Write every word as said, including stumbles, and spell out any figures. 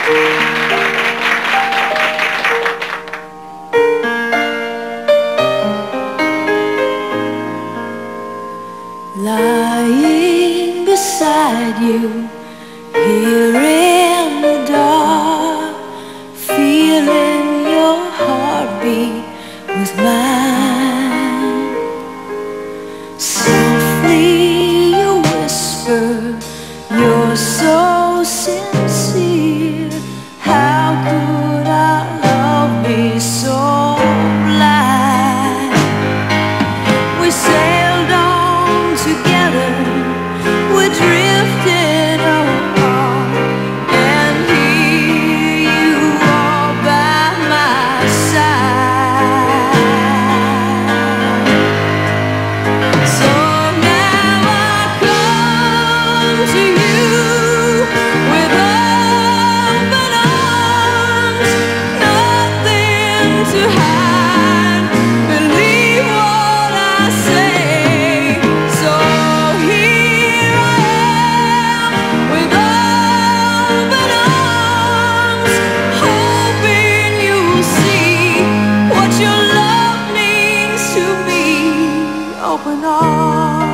Lying beside you, here in the dark, feeling your heartbeat with mine. Softly you whisper, you're so sincere. How could our love be so blind? We sailed on together, we drifted apart, and here you are by my side. So now I come to you with open arms, nothing to hide. Believe what I say. So here I am with open arms, hoping you'll see what your love means to me. Open arms.